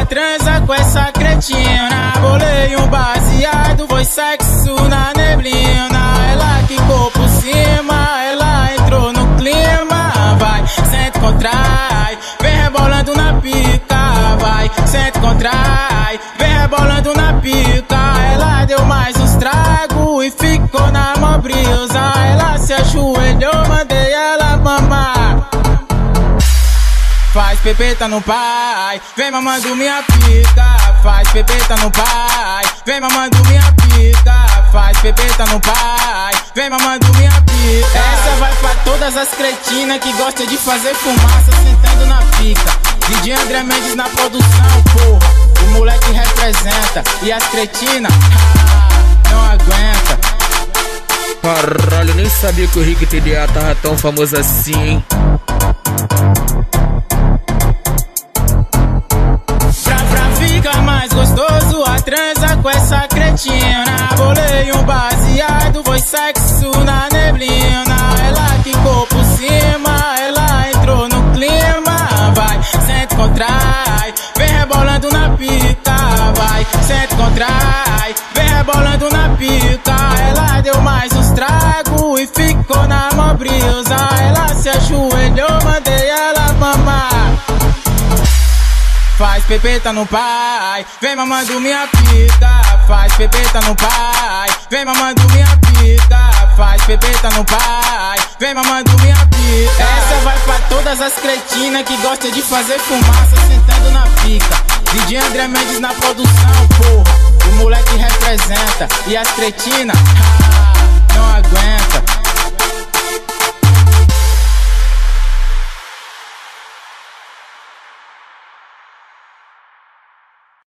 transa com essa cretina. Bolei um baseado, foi sexo na neblina. Ela quicou por cima, ela entrou no clima. Vai, sente, contrai, vem rebolando na pica. Vai, sente, contrai, vem rebolando na pica. Ela deu mais uns tragos e ficou na mó brisa. Ela se ajoelhou, mandei ela mamar. Faz pepeta no pai, vem mamando minha pica. Faz pepeta no pai, vem mamando minha pica. Faz pepeta no pai, vem mamando minha pica. Essa vai pra todas as cretinas que gostam de fazer fumaça sentando na pica. DJ André Mendes na produção, porra, o moleque representa. E as cretinas, não aguenta. Caralho, nem sabia que o Rick TDA tava tão famoso assim, hein? Pra ficar mais gostoso, a transa com essa cretina. Bolei um baseado, foi sexo na neblina. Ela quicou por cima, ela entrou no clima. Vai, sente, contrai, vem rebolando na pica. Vai, sente, contrai, vem rebolando na pica. Ela deu mais uns tragos e ficou na mó brisa. Ela se ajoelhou, mandei ela mamar. Faz pepeta no pai, vem mamando minha pica. Faz pepeta no pai, vem mamando minha pica. Faz pepeta no pai, vem mamando minha pica. Essa vai pra todas as cretinas que gostam de fazer fumaça sentando na pica. DJ André Mendes na produção, porra, o moleque representa. E as cretinas, não aguenta.